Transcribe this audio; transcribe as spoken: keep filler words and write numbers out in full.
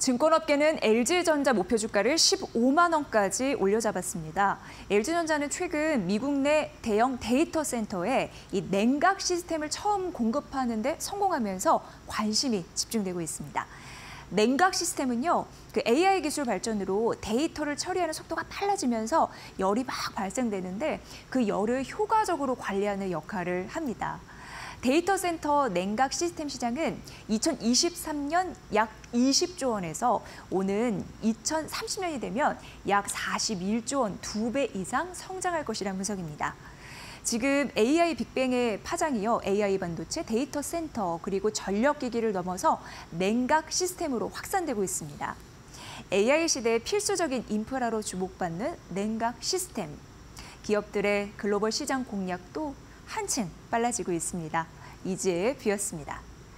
증권업계는 엘지전자 목표 주가를 십오만 원까지 올려잡았습니다. 엘지전자는 최근 미국 내 대형 데이터 센터에 이 냉각 시스템을 처음 공급하는 데 성공하면서 관심이 집중되고 있습니다. 냉각 시스템은요, 그 에이아이 기술 발전으로 데이터를 처리하는 속도가 빨라지면서 열이 막 발생되는데 그 열을 효과적으로 관리하는 역할을 합니다. 데이터 센터 냉각 시스템 시장은 이천이십삼 년 약 이십조 원에서 오는 이천삼십 년이 되면 약 사십일조 원, 두 배 이상 성장할 것이라는 분석입니다. 지금 에이아이 빅뱅의 파장이요, 에이아이 반도체, 데이터 센터, 그리고 전력기기를 넘어서 냉각 시스템으로 확산되고 있습니다. 에이아이 시대의 필수적인 인프라로 주목받는 냉각 시스템. 기업들의 글로벌 시장 공략도 한층 빨라지고 있습니다. 이지혜 뷰였습니다.